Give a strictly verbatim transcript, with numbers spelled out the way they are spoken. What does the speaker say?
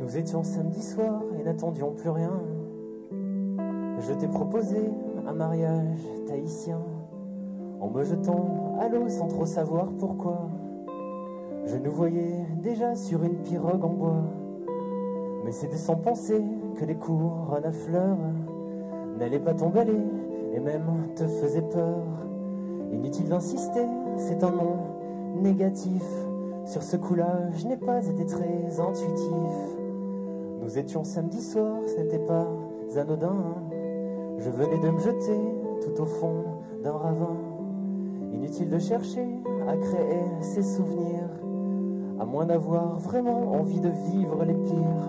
Nous étions samedi soir et n'attendions plus rien. Je t'ai proposé un mariage tahitien, en me jetant à l'eau sans trop savoir pourquoi. Je nous voyais déjà sur une pirogue en bois, mais c'était sans penser que les couronnes à fleurs n'allaient pas t'emballer et même te faisaient peur. Inutile d'insister, c'est un nom négatif. Sur ce coup-là, je n'ai pas été très intuitif. Nous étions samedi soir, ce n'était pas anodin. Je venais de me jeter tout au fond d'un ravin. Inutile de chercher à créer ces souvenirs, à moins d'avoir vraiment envie de vivre les pires.